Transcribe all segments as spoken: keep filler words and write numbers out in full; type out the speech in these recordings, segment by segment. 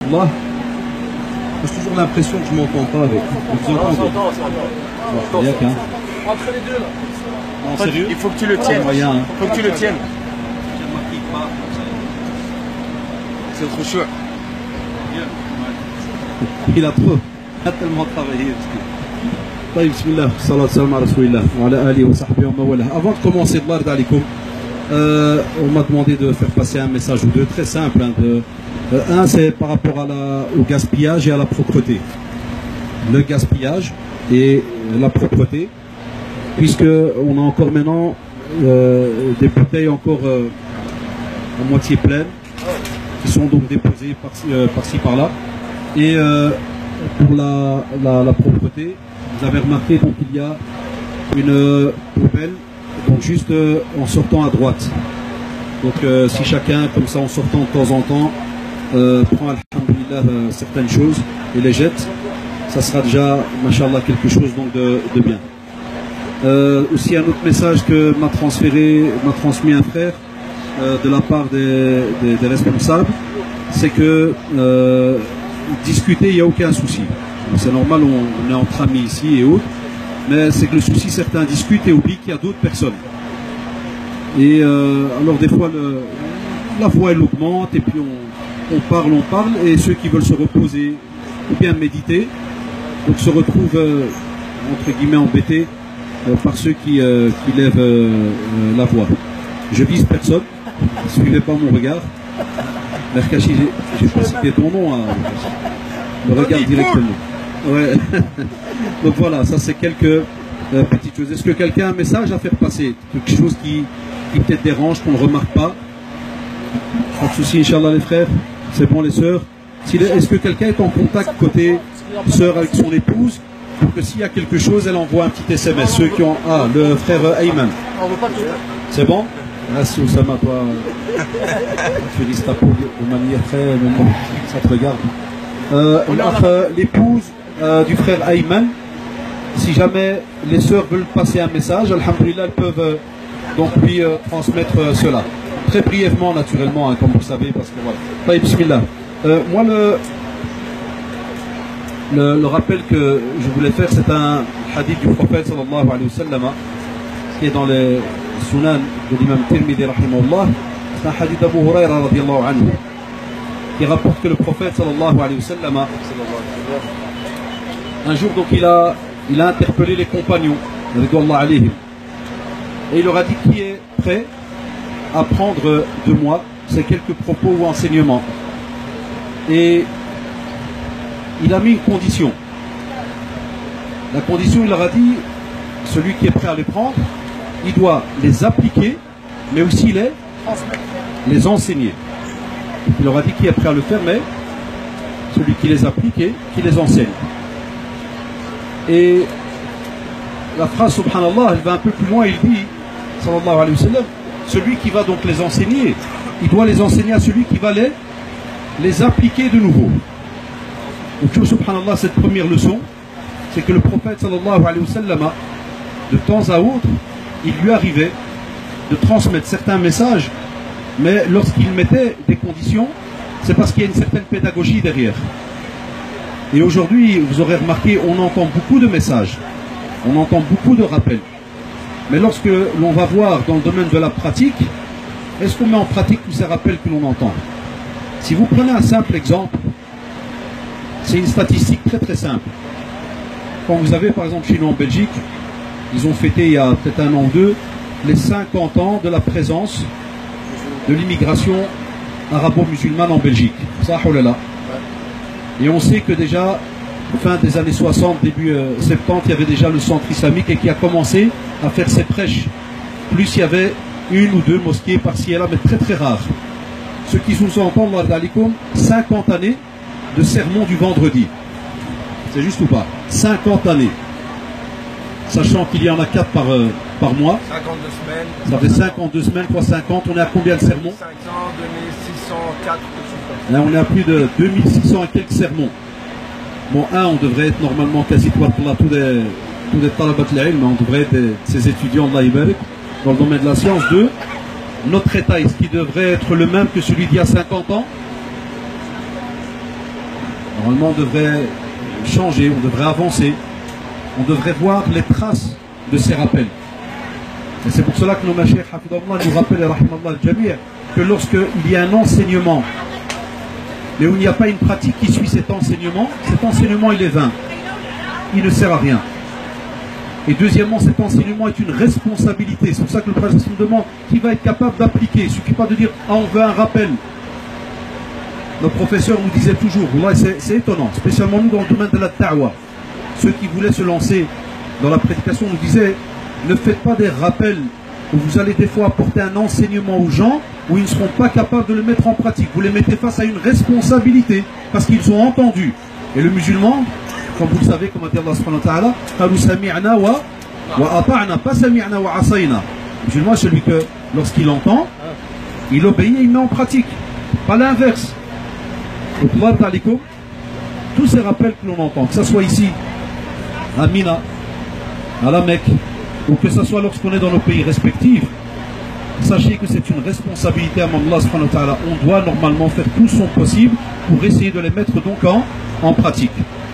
Allah, j'ai toujours l'impression que je m'entends pas avec. Vous entendez? Il n'y a qu'un. Entre les deux là. Non, sérieux? Il faut que tu le tiennes. Il hein. faut que tu le tiennes. C'est trop chaud. Il a trop. Il a tellement travaillé. طيب بسم الله والصلاة والسلام على رسول الله وعلى آله وصحبه ومن والاه. Avant de commencer, euh, on m'a demandé de faire passer un message ou deux très simple. Hein, de, euh, un, c'est par rapport à la, au gaspillage et à la propreté. Le gaspillage et la propreté, puisque on a encore maintenant euh, des bouteilles encore euh, à moitié pleines, qui sont donc déposées par-ci euh, par par-là. Et euh, pour la, la, la propreté, vous avez remarqué donc il y a une poubelle donc juste euh, en sortant à droite. Donc euh, si chacun comme ça en sortant de temps en temps euh, prend alhamdoulilah euh, certaines choses et les jette, ça sera déjà machallah quelque chose donc de, de bien. Euh, aussi un autre message que m'a transféré, m'a transmis un frère euh, de la part des, des, des responsables, c'est que euh, discuter, il n'y a aucun souci. C'est normal, on, on est entre amis ici et autres, mais c'est que le souci, certains discutent et oublient qu'il y a d'autres personnes. Et euh, alors des fois, le, la voix elle augmente et puis on, on parle, on parle, et ceux qui veulent se reposer ou bien méditer, donc se retrouvent euh, entre guillemets embêtés euh, par ceux qui, euh, qui lèvent euh, euh, la voix. Je vise personne, ne suivez pas mon regard. Merkachi, j'ai pas cité ton nom, hein. Me regarde directement. Ouais. Donc voilà, ça c'est quelques euh, petites choses. Est-ce que quelqu'un a un message à faire passer? Quelque chose qui, qui peut-être dérange, qu'on ne remarque pas? Pas de souci, Inch'Allah les frères. C'est bon les sœurs. Est-ce que quelqu'un est en contact côté sœur avec son épouse, pour que s'il y a quelque chose, elle envoie un petit S M S? Ceux qui ont... Ah, le frère Ayman. C'est bon? Merci Oussama, toi. Tu dis ta peau de manière très... Ça te regarde. Euh, entre l'épouse euh, du frère Ayman, si jamais les sœurs veulent passer un message, alhamdoulilah, elles peuvent euh, donc lui euh, transmettre euh, cela. Très brièvement, naturellement, hein, comme vous savez, parce que voilà. Taïb, bismillah. Euh, moi, le, le, le rappel que je voulais faire, c'est un hadith du prophète sallallahu alayhi wa sallam, qui est dans les sunan de l'imam Tirmidhi rahimahullah. C'est un hadith d'Abu Huraira radiallahu anhu, qui rapporte que le prophète sallallahu alayhi wa sallam, un jour donc il a, il a interpellé les compagnons alayhim, et il leur a dit: qui est prêt à prendre de moi ces quelques propos ou enseignements? Et il a mis une condition. La condition, il leur a dit: celui qui est prêt à les prendre, il doit les appliquer, mais aussi les, les enseigner. Il leur a dit qui est prêt à le faire, mais celui qui les applique et qui les enseigne. Et la phrase subhanallah, elle va un peu plus loin. Il dit sallallahu alayhi wa sallam, celui qui va donc les enseigner, il doit les enseigner à celui qui va les, les appliquer de nouveau. Donc subhanallah, cette première leçon, c'est que le prophète sallallahu alayhi wa sallam, de temps à autre, il lui arrivait de transmettre certains messages, mais lorsqu'il mettait des conditions, c'est parce qu'il y a une certaine pédagogie derrière. Et aujourd'hui, vous aurez remarqué, on entend beaucoup de messages, on entend beaucoup de rappels. Mais lorsque l'on va voir dans le domaine de la pratique, est-ce qu'on met en pratique tous ces rappels que l'on entend? Si vous prenez un simple exemple, c'est une statistique très très simple. Quand vous avez par exemple chez nous en Belgique, ils ont fêté il y a peut-être un an ou deux, les cinquante ans de la présence de l'immigration arabo-musulmane en Belgique. Ça, oh là là. Et on sait que déjà, fin des années soixante, début euh, soixante-dix, il y avait déjà le centre islamique et qui a commencé à faire ses prêches. Plus il y avait une ou deux mosquées par-ci et là, mais très très rares. Ceux qui nous entendent, cinquante années de sermon du vendredi. C'est juste ou pas? cinquante années. Sachant qu'il y en a quatre par, euh, par mois. cinquante-deux semaines. Ça fait cinquante-deux semaines fois cinquante. On est à combien de sermons? cinq cents, deux mille six cent quatre. Là, on est à plus de deux mille six cents et quelques sermons. Bon, un, on devrait être normalement quasi pour tous des tous des talabat al-ilm, mais on devrait être des, ces étudiants Allah ibarak dans le domaine de la science. Deux, notre état, est-ce qu'il devrait être le même que celui d'il y a cinquante ans? Normalement, on devrait changer, on devrait avancer, on devrait voir les traces de ces rappels. Et c'est pour cela que nos mashayikh hafidallah nous rappellent, rahimallah al-jami', que lorsqu'il y a un enseignement, mais où il n'y a pas une pratique qui suit cet enseignement, cet enseignement il est vain, il ne sert à rien. Et deuxièmement, cet enseignement est une responsabilité. C'est pour ça que le prophète nous demande qui va être capable d'appliquer. Il ne suffit pas de dire ah, on veut un rappel. Nos professeurs nous disaient toujours, c'est étonnant, spécialement nous dans le domaine de la da'wa. Ceux qui voulaient se lancer dans la prédication nous disaient ne faites pas des rappels où vous allez des fois apporter un enseignement aux gens où ils ne seront pas capables de le mettre en pratique. Vous les mettez face à une responsabilité parce qu'ils ont entendu. Et le musulman, comme vous le savez, comme a dit Allah subhanahu wa ta'ala, qalu sami'na wa wa ata'na, pas sami'na wa asayna. Le musulman est celui que, lorsqu'il entend, il obéit et il met en pratique. Pas l'inverse. Donc, Allah ta'alikum, tous ces rappels que l'on entend, que ce soit ici, à Mina, à la Mecque, ou que ce soit lorsqu'on est dans nos pays respectifs, sachez que c'est une responsabilité à Allah subhanahu wa ta'ala. On doit normalement faire tout son possible pour essayer de les mettre donc en, en pratique.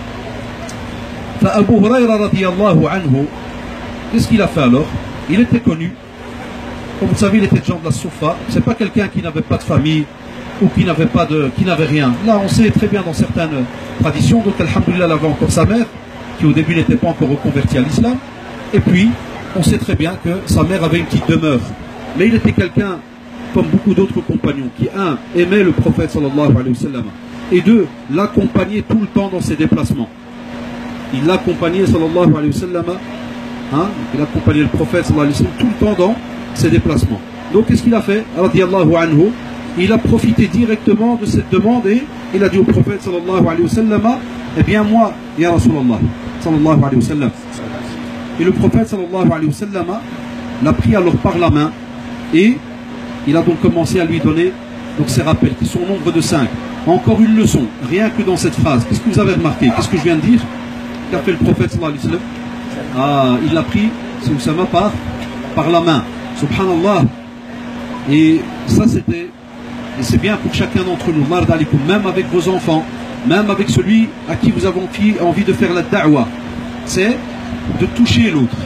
Abu Hurayra radiyallahu anhu, qu'est-ce qu'il a fait alors? Il était connu, comme vous savez, il était de gens de la Soufa. C'est pas quelqu'un qui n'avait pas de famille ou qui n'avait pas de, qui n'avait rien. Là, on sait très bien dans certaines traditions. Donc, alhamdoulilah, il avait encore sa mère, qui au début n'était pas encore reconvertie à l'islam. Et puis, on sait très bien que sa mère avait une petite demeure. Mais il était quelqu'un, comme beaucoup d'autres compagnons, qui, un, aimait le prophète sallallahu alayhi wa sallam, et deux, l'accompagnait tout le temps dans ses déplacements. Il l'accompagnait sallallahu alayhi wa sallam, hein, il accompagnait le prophète sallallahu alayhi wa sallam tout le temps dans ses déplacements. Donc, qu'est-ce qu'il a fait? Radiyallahu anhu, il a profité directement de cette demande et il a dit au prophète sallallahu alayhi wa sallam, eh bien moi, ya Rasulallah, sallallahu alayhi wa sallam. Et le prophète sallallahu alayhi wa sallam l'a pris alors par la main et il a donc commencé à lui donner donc ces rappels qui sont au nombre de cinq. Encore une leçon, rien que dans cette phrase. Qu'est-ce que vous avez remarqué? Qu'est-ce que je viens de dire? Qu'a fait le prophète sallallahu alayhi wa sallam? Ah, il l'a pris, c'est Oussama, par, par la main. Subhanallah. Et ça c'était, et c'est bien pour chacun d'entre nous, même avec vos enfants, même avec celui à qui vous avez envie de faire la da'wa, c'est de toucher l'autre.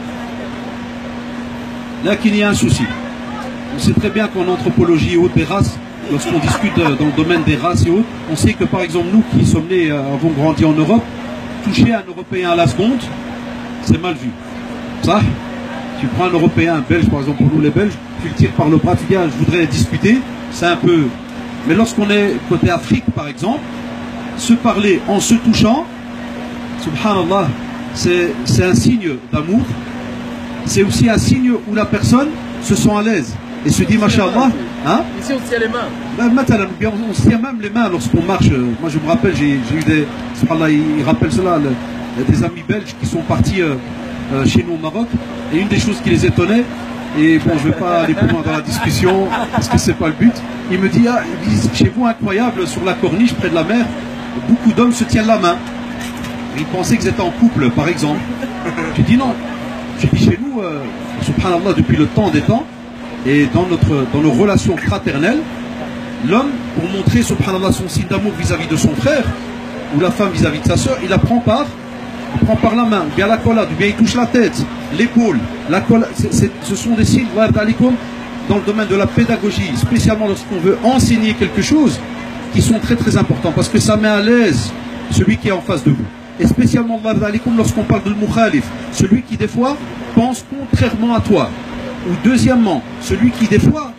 Là qu'il y a un souci. On sait très bien qu'en anthropologie et autres des races, lorsqu'on discute dans le domaine des races et autres, on sait que par exemple nous qui sommes nés, avons grandi en Europe, toucher un Européen à la seconde, c'est mal vu. Ça, tu prends un Européen, un Belge par exemple, pour nous les Belges, tu le tires par le bras, tu dis ah, je voudrais discuter, c'est un peu... Mais lorsqu'on est côté Afrique par exemple, se parler en se touchant, subhanallah, c'est un signe d'amour, c'est aussi un signe où la personne se sent à l'aise et se dit mashallah, hein? Ici on se tient les mains. Ben, maintenant, on, on se tient même les mains lorsqu'on marche. Moi je me rappelle, j'ai eu des, subhanallah, ils rappellent cela, le, des amis belges qui sont partis euh, euh, chez nous au Maroc, et une des choses qui les étonnait, et bon je ne vais pas aller plus loin dans la discussion parce que c'est pas le but, il me dit ah, il dit, chez vous incroyable, sur la corniche près de la mer, beaucoup d'hommes se tiennent la main. Ils pensaient qu'ils étaient en couple, par exemple. J'ai dit non. J'ai dit chez nous, euh, subhanallah, depuis le temps des temps, et dans, notre, dans nos relations fraternelles, l'homme, pour montrer, subhanallah, son signe d'amour vis-à-vis de son frère, ou la femme vis-à-vis de sa soeur, il la prend par, il prend par la main, ou bien la collade, ou bien il touche la tête, l'épaule. La collade, c'est, c'est, ce sont des signes, dans le domaine de la pédagogie, spécialement lorsqu'on veut enseigner quelque chose, qui sont très très importants, parce que ça met à l'aise celui qui est en face de vous. Et spécialement lorsqu'on parle de mukhalif, celui qui des fois pense contrairement à toi. Ou deuxièmement, celui qui des fois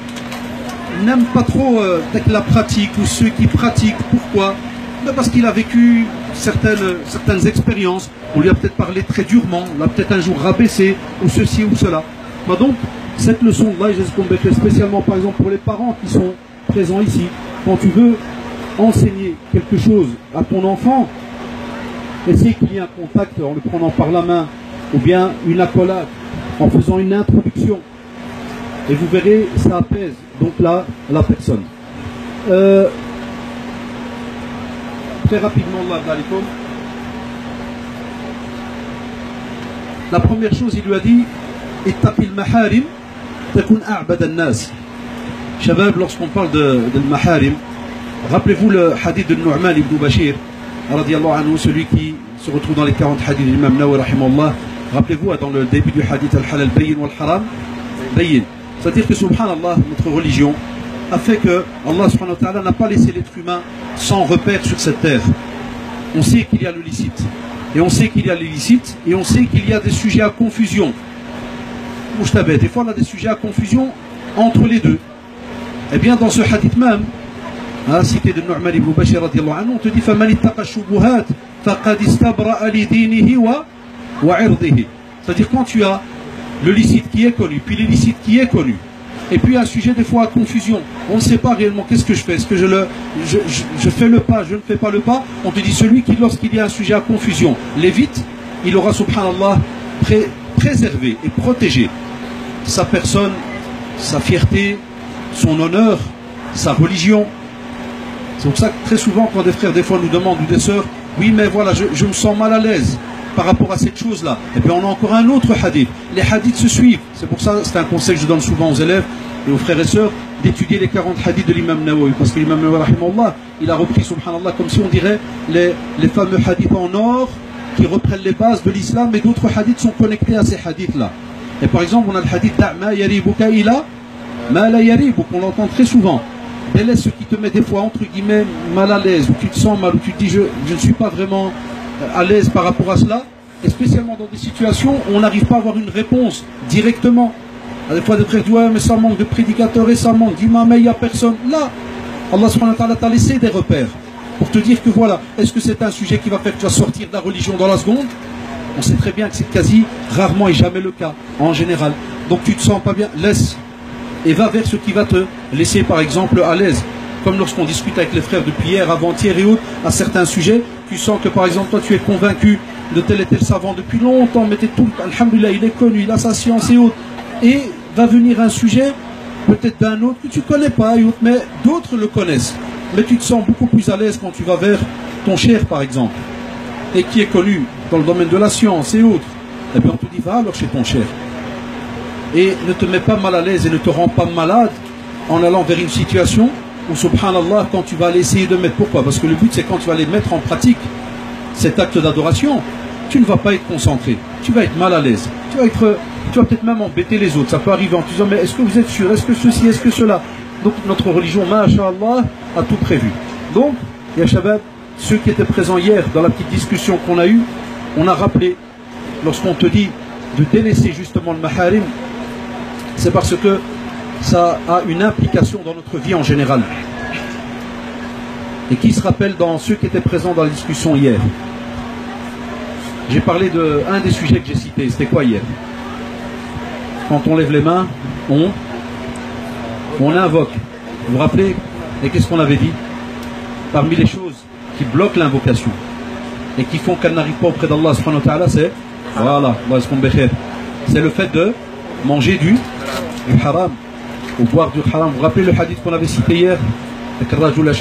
n'aime pas trop euh, la pratique, ou ceux qui pratiquent. Pourquoi? Ben parce qu'il a vécu certaines, certaines expériences, on lui a peut-être parlé très durement, on l'a peut-être un jour rabaissé, ou ceci ou cela. Ben donc, cette leçon-là, spécialement par exemple pour les parents qui sont présents ici, quand tu veux enseigner quelque chose à ton enfant, essayez qu'il y ait un contact en le prenant par la main, ou bien une accolade, en faisant une introduction. Et vous verrez, ça apaise donc là la personne. Euh, très rapidement, la première chose, il lui a dit ittaqil maharim takun a'bad an-nas. Shabab, lorsqu'on parle de, de maharim, rappelez-vous le hadith de Nu'man ibn Bashir. radiallahu anhu, celui qui se retrouve dans les quarante hadiths de l'imam Nawawi rahimahullah. Rappelez-vous, dans le début du hadith al-halal bayin wal-haram, bayin. C'est-à-dire que subhanallah, notre religion a fait que Allah subhanahu wa ta'ala n'a pas laissé l'être humain sans repère sur cette terre. On sait qu'il y a le licite, et on sait qu'il y a l'illicite, et on sait qu'il y a des sujets à confusion. Des fois on a des sujets à confusion entre les deux. Et bien dans ce hadith même, à la cité de Nu'man ibn Bashir radiallahu anhu, on te dit فَمَنِ اتَّقَى الشُّبُهَاتِ فَقَدْ اسْتَبْرَأَ لِدِينِهِ وَعِرْضِهِ. C'est-à-dire quand tu as le licite qui est connu, puis l'illicite qui est connu, et puis un sujet des fois à confusion, on ne sait pas réellement qu'est-ce que je fais, est-ce que je, le, je, je, je fais le pas, je ne fais pas le pas, on te dit celui qui lorsqu'il y a un sujet à confusion l'évite, il aura subhanallah pré, préservé et protégé sa personne, sa fierté, son honneur, sa religion. C'est pour ça que très souvent quand des frères des fois nous demandent ou des sœurs, oui mais voilà je, je me sens mal à l'aise par rapport à cette chose-là, et bien on a encore un autre hadith. Les hadiths se suivent. C'est pour ça, c'est un conseil que je donne souvent aux élèves et aux frères et sœurs, d'étudier les quarante hadiths de l'imam Nawawi, parce que l'imam Nawawi rahimahullah, il a repris subhanallah comme si on dirait les, les fameux hadiths en or qui reprennent les bases de l'islam, mais d'autres hadiths sont connectés à ces hadiths-là. Et par exemple on a le hadith d'A'ma yaribuka ila ma la yaribuk, on l'entend très souvent. Délaisse ce qui te met des fois entre guillemets mal à l'aise, où tu te sens mal, où tu te dis je, je ne suis pas vraiment à l'aise par rapport à cela, et spécialement dans des situations où on n'arrive pas à avoir une réponse directement. Des fois des frères disent ouais mais ça manque de prédicateurs et ça manque d'imams, mais il n'y a personne. Là, Allah subhanahu wa ta'ala t'a laissé des repères pour te dire que voilà, est-ce que c'est un sujet qui va faire que tu vas sortir de la religion dans la seconde? On sait très bien que c'est quasi rarement et jamais le cas, en général. Donc tu te sens pas bien, laisse et va vers ce qui va te laisser par exemple à l'aise. Comme lorsqu'on discute avec les frères depuis hier, avant-hier et autres, à certains sujets, tu sens que par exemple toi tu es convaincu de tel et tel savant depuis longtemps, mais tu es tout, alhamdoulilah, il est connu, il a sa science et autres, et va venir un sujet peut-être d'un autre que tu ne connais pas et autres, mais d'autres le connaissent, mais tu te sens beaucoup plus à l'aise quand tu vas vers ton cher par exemple, et qui est connu dans le domaine de la science et autres, et bien on te dit va alors chez ton cher, et ne te mets pas mal à l'aise et ne te rends pas malade en allant vers une situation où subhanallah quand tu vas aller essayer de mettre, pourquoi? Parce que le but c'est quand tu vas aller mettre en pratique cet acte d'adoration, tu ne vas pas être concentré, tu vas être mal à l'aise, tu vas être, tu vas peut-être même embêter les autres, ça peut arriver en te disant mais est-ce que vous êtes sûr, est-ce que ceci, est-ce que cela? Donc notre religion, masha'Allah, a tout prévu. Donc, ya shabab, ceux qui étaient présents hier dans la petite discussion qu'on a eue, on a rappelé, lorsqu'on te dit de délaisser justement le maharim, c'est parce que ça a une implication dans notre vie en général. Et qui se rappelle dans ceux qui étaient présents dans la discussion hier? J'ai parlé de un des sujets que j'ai cités. C'était quoi hier? Quand on lève les mains, on, on invoque. Vous vous rappelez? Et qu'est-ce qu'on avait dit? Parmi les choses qui bloquent l'invocation et qui font qu'elle n'arrive pas auprès d'Allah subhanahu wa ta'ala, c'est voilà, c'est le fait de manger du, du haram ou boire du haram. Vous vous rappelez le hadith qu'on avait cité hier? Vous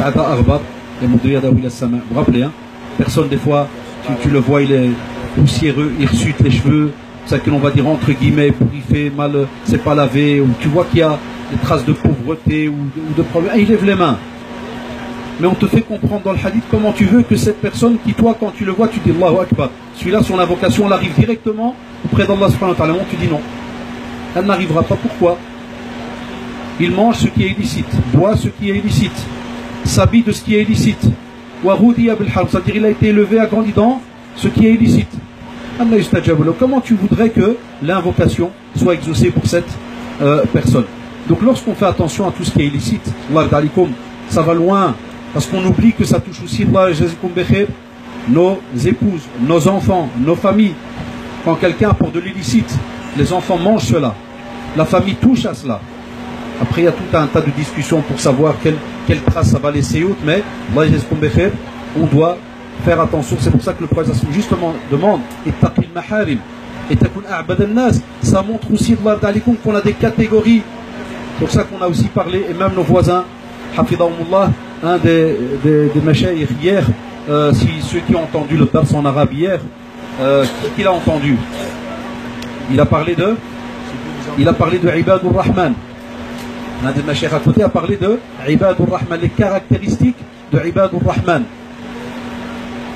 vous rappelez, hein? Personne des fois, tu, tu le vois, il est poussiéreux, il hirsute les cheveux, c'est ça que l'on va dire entre guillemets, pour il fait mal, c'est pas lavé, ou tu vois qu'il y a des traces de pauvreté ou de, ou de problèmes, et il lève les mains. Mais on te fait comprendre dans le hadith comment tu veux que cette personne qui, toi, quand tu le vois, tu dis Allahu Akbar. Celui-là, son invocation, elle arrive directement auprès d'Allah subhanahu wa ta'ala. Tu dis non. Elle n'arrivera pas. Pourquoi? Il mange ce qui est illicite, boit ce qui est illicite, s'habille de ce qui est illicite. C'est-à-dire il a été élevé, a grandi dans ce qui est illicite. Comment tu voudrais que l'invocation soit exaucée pour cette euh, personne? Donc lorsqu'on fait attention à tout ce qui est illicite, ça va loin, parce qu'on oublie que ça touche aussi nos épouses, nos enfants, nos familles. Quand quelqu'un apporte de l'illicite, les enfants mangent cela, la famille touche à cela. Après il y a tout un tas de discussions pour savoir quelle, quelle trace ça va laisser autre, mais on doit faire attention. C'est pour ça que le prophète justement demande ittaqil maharim et takun a'bad an-nas. Ça montre aussi qu'on a des catégories. C'est pour ça qu'on a aussi parlé, et même nos voisins, hafidahumullah, un des, des, des mashayikh hier, euh, si ceux qui ont entendu le dars en arabe hier, euh, qui, qui l'a entendu? Il a parlé de il a parlé de Ibadur Rahman. Un des mashayikh à côté a parlé de Ibadur Rahman, les caractéristiques de Ibadur Rahman.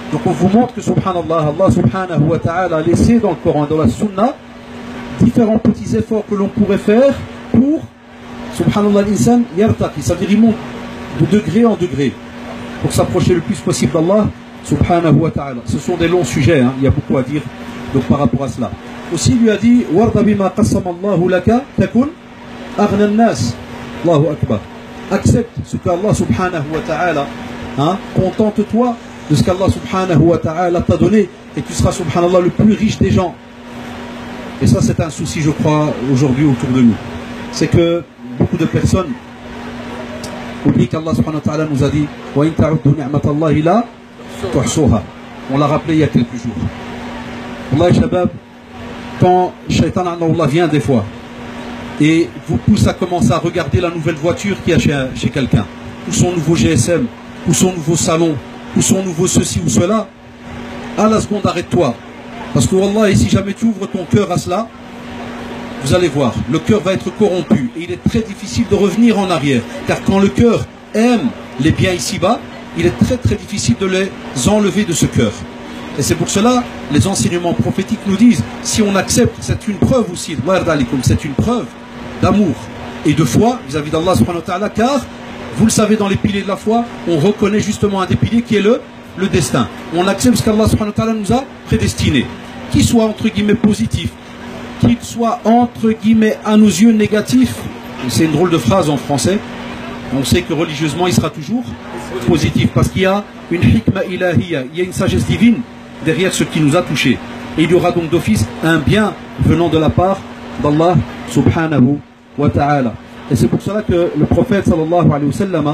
Donc on vous montre que subhanallah, Allah subhanahu wa ta'ala a laissé dans le Coran, dans la Sunna, différents petits efforts que l'on pourrait faire pour, subhanallah, l'insan yartaqi, ça veut dire il monte de degré en degré, pour s'approcher le plus possible d'Allah subhanahu wa ta'ala. Ce sont des longs sujets, hein, il y a beaucoup à dire donc, par rapport à cela. Aussi il lui a dit, warda bima qassama Allahu laka takun aghna an-nas. Allahu akbar. Accepte ce qu'Allah subhanahu wa ta'ala, hein, contente-toi de ce qu'Allah subhanahu wa ta'ala t'a donné et tu seras subhanallah le plus riche des gens. Et ça c'est un souci je crois aujourd'hui autour de nous. C'est que beaucoup de personnes oublient qu'Allah subhanahu wa ta'ala nous a dit wa in ta'uddu ni'matallahi la tuhsuha. On l'a rappelé il y a quelques jours. Allah shabab, quand Shaitan Allah vient des fois et vous pousse à commencer à regarder la nouvelle voiture qu'il y a chez, chez quelqu'un, ou son nouveau G S M, ou son nouveau salon, ou son nouveau ceci ou cela, à la seconde arrête-toi. Parce que Wallah, et si jamais tu ouvres ton cœur à cela, vous allez voir, le cœur va être corrompu et il est très difficile de revenir en arrière. Car quand le cœur aime les biens ici-bas, il est très très difficile de les enlever de ce cœur. Et c'est pour cela, les enseignements prophétiques nous disent, si on accepte, c'est une preuve aussi, c'est une preuve d'amour et de foi vis-à-vis d'Allah subhanahu wa ta'ala, car, vous le savez, dans les piliers de la foi, on reconnaît justement un des piliers qui est le, le destin. On accepte ce qu'Allah subhanahu wa ta'ala nous a prédestiné, qu'il soit entre guillemets positif, qu'il soit entre guillemets à nos yeux négatif. C'est une drôle de phrase en français. On sait que religieusement il sera toujours positif parce qu'il y a une hikma ilahiyya, il y a une sagesse divine derrière ce qui nous a touchés. Et il y aura donc d'office un bien venant de la part d'Allah subhanahu wa ta'ala. Et c'est pour cela que le prophète sallallahu alayhi wa sallam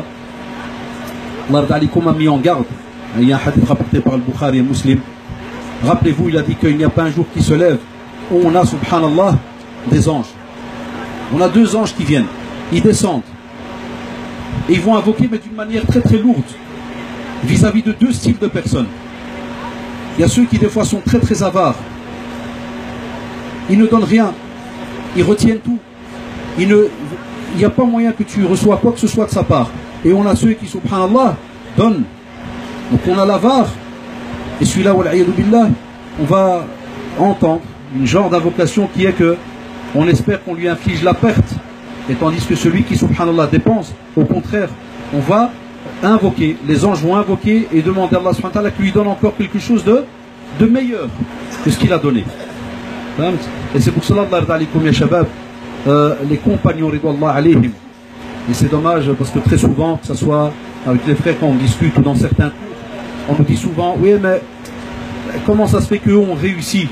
a mis en garde. Il y a un hadith rapporté par le Bukhari et Muslim. Rappelez-vous, il a dit qu'il n'y a pas un jour qui se lève où on a subhanallah des anges. On a deux anges qui viennent, ils descendent et ils vont invoquer mais d'une manière très très lourde vis-à-vis de deux styles de personnes. Il y a ceux qui des fois sont très très avares, ils ne donnent rien, ils retiennent tout, ils ne, il n'y a pas moyen que tu reçois quoi que ce soit de sa part. Et on a ceux qui subhanallah donnent. Donc on a l'avare et celui-là billah, on va entendre une genre d'invocation qui est que on espère qu'on lui inflige la perte, et tandis que celui qui subhanallah dépense, au contraire, on va invoquer, les anges vont invoquer et demander à Allah subhanahu wa ta'ala qu'il lui donne encore quelque chose de, de meilleur que ce qu'il a donné. Et c'est pour cela, euh, les compagnons ridwallah alayhim, et c'est dommage parce que très souvent, que ce soit avec les frères quand on discute ou dans certains cours, on nous dit souvent, oui mais comment ça se fait qu'eux ont réussi?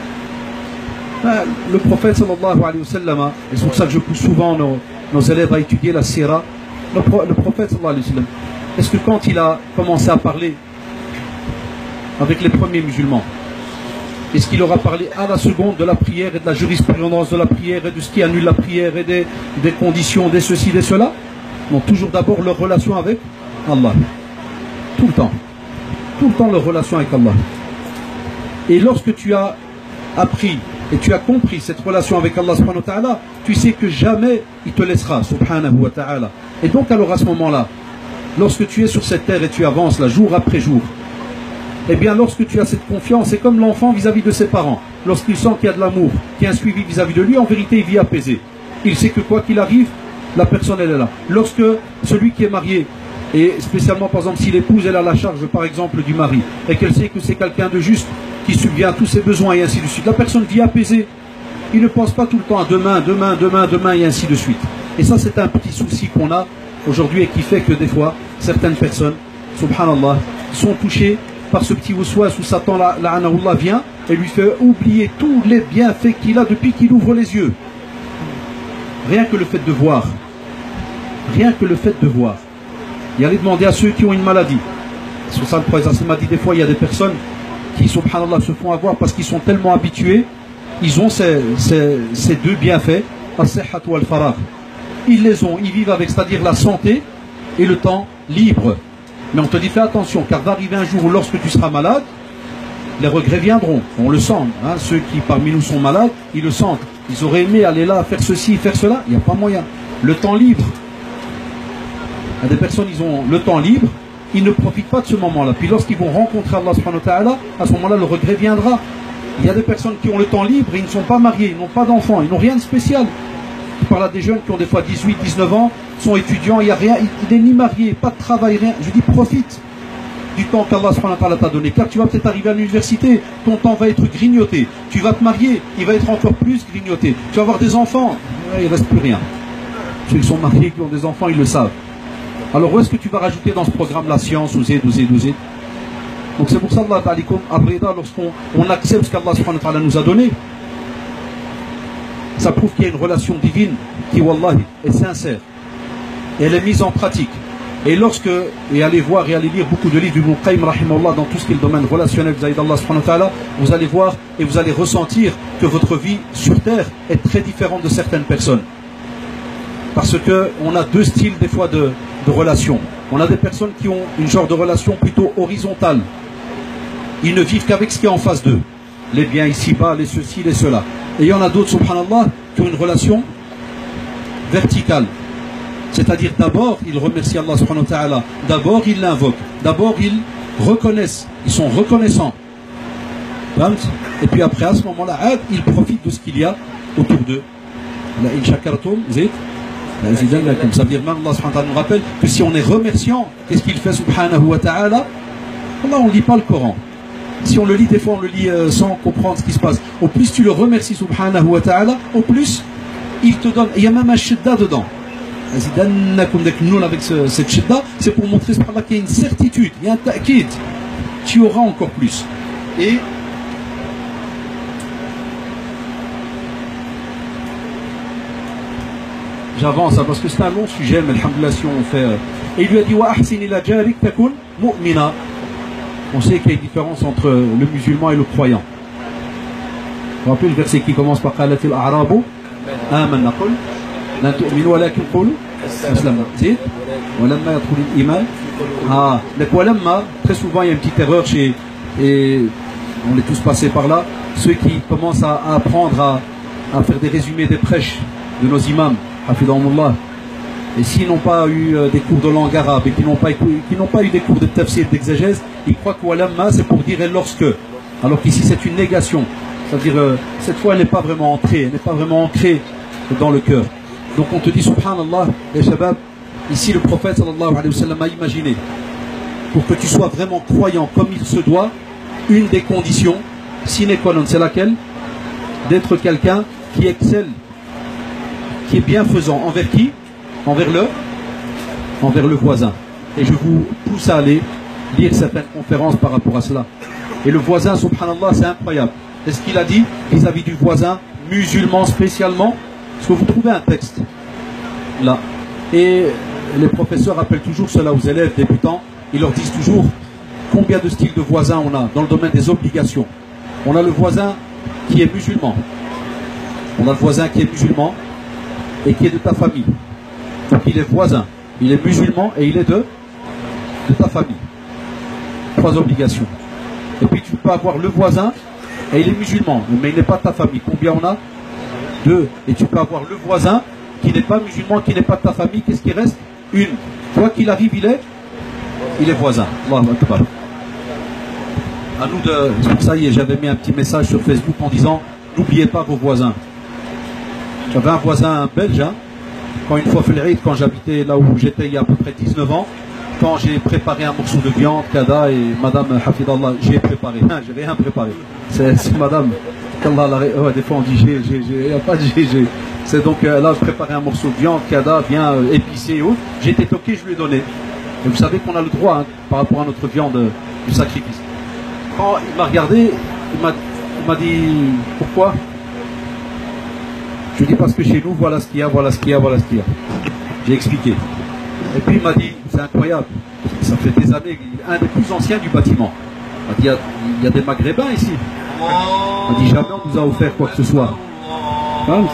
Le prophète sallallahu alayhi wa sallam, et c'est pour ça que je pousse souvent nos, nos élèves à étudier la sira, le, pro, le prophète sallallahu alayhi wa sallam, est-ce que quand il a commencé à parler avec les premiers musulmans, est-ce qu'il leur a parlé à la seconde de la prière et de la jurisprudence de la prière et de ce qui annule la prière et des, des conditions, des ceci, des cela? Non, toujours d'abord leur relation avec Allah. Tout le temps. Tout le temps leur relation avec Allah. Et lorsque tu as appris et tu as compris cette relation avec Allah subhanahu wa ta'ala, tu sais que jamais il te laissera subhanahu wa ta'ala. Et donc alors à ce moment-là, lorsque tu es sur cette terre et tu avances là jour après jour, eh bien lorsque tu as cette confiance, c'est comme l'enfant vis-à-vis de ses parents. Lorsqu'il sent qu'il y a de l'amour, qu'il y a un suivi vis-à-vis de lui, en vérité il vit apaisé. Il sait que quoi qu'il arrive, la personne elle est là. Lorsque celui qui est marié, et spécialement par exemple si l'épouse elle a la charge par exemple du mari, et qu'elle sait que c'est quelqu'un de juste, qui subvient à tous ses besoins et ainsi de suite, la personne vit apaisée. Il ne pense pas tout le temps à demain, demain, demain, demain et ainsi de suite. Et ça c'est un petit souci qu'on a aujourd'hui et qui fait que des fois, certaines personnes, subhanallah, sont touchées par ce petit waswas où Satan, la'anahullah, vient et lui fait oublier tous les bienfaits qu'il a depuis qu'il ouvre les yeux. Rien que le fait de voir. Rien que le fait de voir. Il y a aller demander à ceux qui ont une maladie. Sur ça, le prophète m'a dit des fois, il y a des personnes qui, subhanallah, se font avoir parce qu'ils sont tellement habitués, ils ont ces, ces, ces deux bienfaits, as-sihhat wa al-faragh. Ils les ont, ils vivent avec, c'est-à-dire la santé et le temps libre. Mais on te dit fais attention, car va arriver un jour où lorsque tu seras malade, les regrets viendront. On le sent. Hein, ceux qui parmi nous sont malades, ils le sentent. Ils auraient aimé aller là, faire ceci, faire cela. Il n'y a pas moyen. Le temps libre. Il y a des personnes, ils ont le temps libre ils ne profitent pas de ce moment-là. Puis lorsqu'ils vont rencontrer Allah subhanahu wa ta'ala, à ce moment-là, le regret viendra. Il y a des personnes qui ont le temps libre et ils ne sont pas mariés, ils n'ont pas d'enfants, ils n'ont rien de spécial. Je parle à des jeunes qui ont des fois dix-huit, dix-neuf ans, sont étudiants, il n'y a rien, il n'est ni marié, pas de travail, rien. Je dis profite du temps qu'Allah subhanahu wa ta'ala t'a donné, car tu vas peut-être arriver à l'université, ton temps va être grignoté, tu vas te marier, il va être encore plus grignoté, tu vas avoir des enfants, il ne reste plus rien. Ceux qui sont mariés, qui ont des enfants, ils le savent. Alors où est-ce que tu vas rajouter dans ce programme la science, ou Z, ou Z, ou Z? Donc c'est pour ça, Allah ta'alikum, abrida, lorsqu'on on accepte ce qu'Allah subhanahu wa ta'ala nous a donné, ça prouve qu'il y a une relation divine qui, wallahi, est sincère. Et elle est mise en pratique. Et lorsque, et allez voir et allez lire beaucoup de livres d'Ibn Qayyim rahimahullah dans tout ce qui est le domaine relationnel vis-à-vis d'Allah subhanahu wa ta'ala, vous allez voir et vous allez ressentir que votre vie sur terre est très différente de certaines personnes. Parce qu'on a deux styles des fois de, de relations. On a des personnes qui ont une genre de relation plutôt horizontale. Ils ne vivent qu'avec ce qui est en face d'eux. Les biens ici-bas, les ceci, les cela. Et il y en a d'autres, subhanallah, qui ont une relation verticale. C'est-à-dire d'abord, ils remercient Allah subhanahu wa ta'ala. D'abord, ils l'invoquent. D'abord, ils reconnaissent. Ils sont reconnaissants. Et puis après, à ce moment-là, ils profitent de ce qu'il y a autour d'eux. La in shakartum, zid. Ça veut dire même Allah subhanahu wa ta'ala nous rappelle que si on est remerciant, qu'est-ce qu'il fait subhanahu wa ta'ala? Là, on ne lit pas le Coran. Si on le lit, des fois on le lit euh, sans comprendre ce qui se passe. Au plus tu le remercies subhanahu wa ta'ala, au plus il te donne. Il y a même un shidda dedans. Avec ce, cette shidda, c'est pour montrer qu'il y a une certitude, il y a un ta'kid. Tu auras encore plus. Et j'avance parce que c'est un long sujet, mais alhamdoulilah, si on fait. Et il lui a dit wa ahsin ila jarik takun mu'mina. On sait qu'il y a une différence entre le musulman et le croyant. Vous vous rappelez le verset qui commence par qalatil a'rabu amanna qul la tu'minu walakin qulu aslamna. Zid walamma yadkhul al-iman. Ah, le walamma, très souvent il y a une petite erreur chez, et on est tous passés par là, ceux qui commencent à, à apprendre à, à faire des résumés des prêches de nos imams, hafidahumullah. Et s'ils n'ont pas eu euh, des cours de langue arabe et qui n'ont pas, qui n'ont pas eu des cours de tafsir, d'exégèse, ils croient que walamma c'est pour dire et lorsque. Alors qu'ici c'est une négation. C'est-à-dire, euh, cette fois elle n'est pas vraiment entrée, elle n'est pas vraiment ancrée dans le cœur. Donc on te dit, subhanallah, les shabab, ici le prophète sallallahu alayhi wa sallam a imaginé, pour que tu sois vraiment croyant comme il se doit, une des conditions, sine qua non, c'est laquelle? D'être quelqu'un qui excelle, qui est bienfaisant. Envers qui? Envers le, envers le voisin. Et je vous pousse à aller lire certaines conférences par rapport à cela. Et le voisin, subhanallah, c'est incroyable. Et ce qu'il a dit vis-à-vis du voisin musulman spécialement, parce que vous trouvez un texte là. Et les professeurs rappellent toujours cela aux élèves débutants. Ils leur disent toujours combien de styles de voisins on a dans le domaine des obligations. On a le voisin qui est musulman. On a le voisin qui est musulman et qui est de ta famille. Donc il est voisin, il est musulman et il est de, de ta famille. Trois obligations. Et puis tu peux avoir le voisin et il est musulman, mais il n'est pas de ta famille. Combien on a? Deux. Et tu peux avoir le voisin qui n'est pas musulman, qui n'est pas de ta famille. Qu'est-ce qui reste? Une. Quoi qu'il arrive, il est il est voisin. Allahu Akbar. À nous de. C'est pour ça, j'avais mis un petit message sur Facebook en disant n'oubliez pas vos voisins. J'avais un voisin belge, hein, quand une fois fait le Eid, quand j'habitais là où j'étais il y a à peu près dix-neuf ans, quand j'ai préparé un morceau de viande, Kada, et madame Hafidallah, j'ai préparé, hein, j'ai rien préparé. C'est madame, qu'Allah, ouais, des fois on dit j'ai, j'ai, j'ai, il n'y a pas de j'ai, j'ai. C'est donc euh, là, je préparais un morceau de viande, Kada, bien euh, épicé et autres. J'étais toqué, je lui ai donné. Et vous savez qu'on a le droit, hein, par rapport à notre viande euh, du sacrifice. Quand il m'a regardé, il m'a, il m'a dit pourquoi? Je lui ai dit parce que chez nous, voilà ce qu'il y a, voilà ce qu'il y a, voilà ce qu'il y a. J'ai expliqué. Et puis il m'a dit, c'est incroyable, ça fait des années, un des plus anciens du bâtiment. Il m'a dit, il y a, il y a des Maghrébins ici. Il m'a dit, jamais on nous a offert quoi que ce soit. Hein?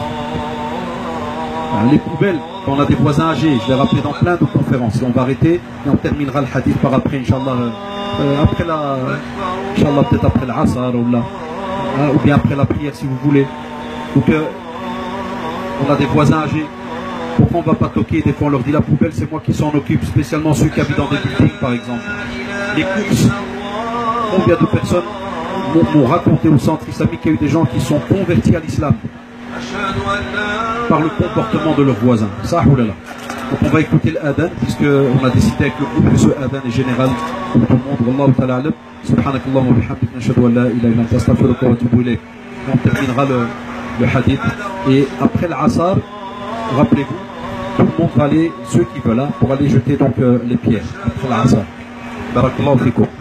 Les poubelles, quand on a des voisins âgés, je l'ai rappelé dans plein de conférences. Et on va arrêter et on terminera le hadith par après, Inch'Allah. Euh, après la, Inch'Allah, peut-être après l'Asr ou, là, hein, ou bien après la prière si vous voulez. Donc, euh, on a des voisins âgés. Pourquoi on ne va pas toquer? Des fois on leur dit la poubelle c'est moi qui s'en occupe, spécialement ceux qui habitent dans des buildings par exemple. Les courses, combien de personnes m'ont raconté au centre islamique qu'il y a eu des gens qui sont convertis à l'islam par le comportement de leurs voisins. Ça, oulala. Donc on va écouter l'adhan puisqu'on a décidé avec le groupe que ce adhan est général pour tout le monde. Wallahu ta'ala alam. Subhanakallah wa bihamdik nashhadu an la ilaha illa anta astaghfiruka wa atubu ilayk. On terminera le, le hadith. Et après l'asar, rappelez-vous, tout le monde va aller, ceux qui veulent, hein, pour aller jeter donc euh, les pierres après l'asar. Barakallahu fikum.